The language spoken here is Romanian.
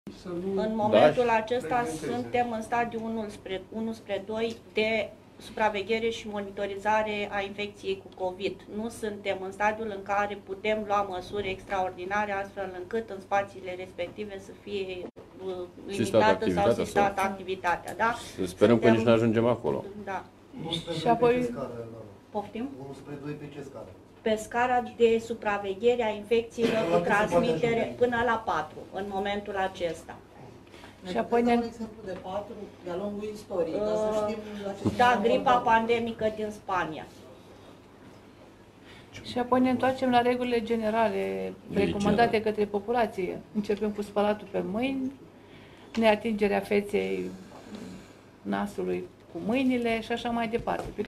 În momentul acesta suntem în stadiul 1 spre 2 de supraveghere și monitorizare a infecției cu COVID. Nu suntem în stadiul în care putem lua măsuri extraordinare astfel încât în spațiile respective să fie limitată sau asistată activitatea. Da? Sperăm că nici nu ajungem acolo. Da. Și apoi... Poftim? 1 spre 2 pe ce scară? Pe scara de supraveghere a infecțiilor cu transmitere până la 4 în momentul acesta. Și apoi ne... un exemplu de 4 de-a lungul istoriei, ca să știm la ce da, gripa pandemică din Spania. Și apoi ne întoarcem la regulile generale recomandate către populație. Începem cu spălatul pe mâini, neatingerea feței nasului cu mâinile și așa mai departe.